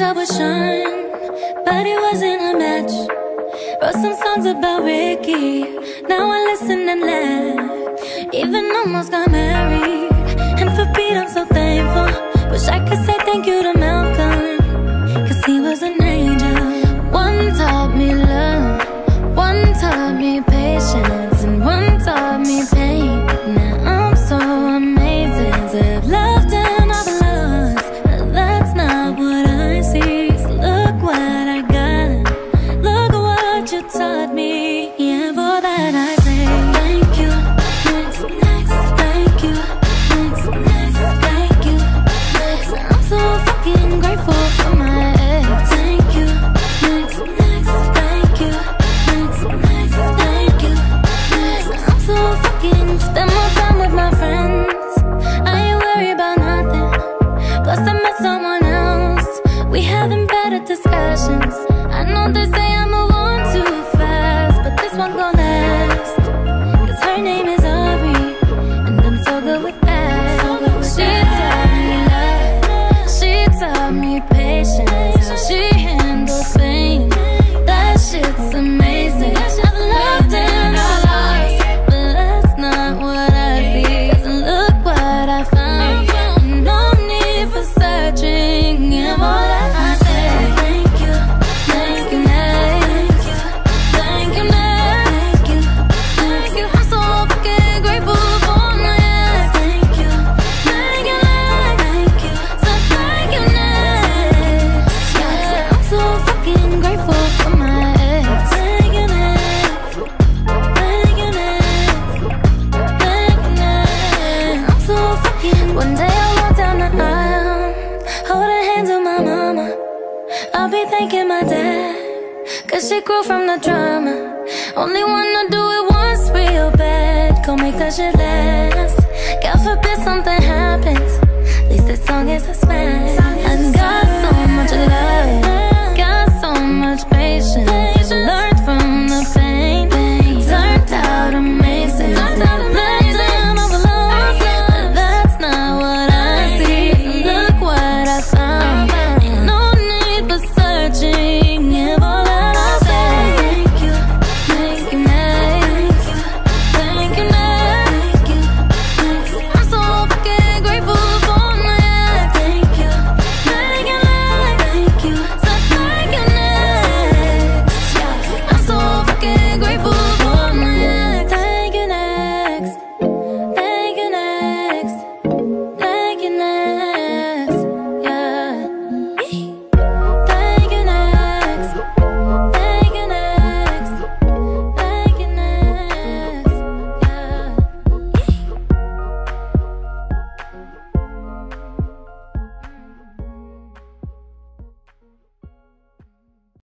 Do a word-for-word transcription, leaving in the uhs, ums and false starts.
I would shine, but it wasn't a match. Wrote some songs about Ricky, now I listen and laugh. Even almost got married, and for Pete I'm so thankful. Wish I could say thank you to Malcolm, cause he was an angel. One taught me love, one taught me patience, and one taught me pain. Now I'm so amazing to have loved and I've lost, but that's not what I see. So look what I got, look what you taught me. Yeah, for that I say thank you, next, next, thank you, next, next, thank you, next. I'm so fucking grateful for my ex. Thank you, next, next, thank you, next, next, thank you, next. I'm so fucking, spend more time with my friends, I ain't worried about nothing. Plus I met someone else, we having better discussions. I know they say I'm a one too fast, but this one gon' last, cause her name is Aubrey, and I'm so good with that. So good with she that. Taught me love, she taught me patience, how she handles pain. That shit's amazing. I've loved and I lost, but that's not what I see. Cause look what I found, no need for searching. Yeah, more that I say thank you, thank you, thank you, thank you, thank you, thank you. I'm so fucking grateful for my ex. Thank you, thank you, thank you, so thank you, next. Yeah, I'm so fucking grateful for my ex. Thank you, next, thank you, next, thank you, next. I'm so fucking. One day I'll walk down the aisle, holding hands with my mama. I'll be thanking my dad, cause she grew from the drama. Only wanna do it once real bad, go make that shit last. God forbid something happens, at least this song is a smash. And God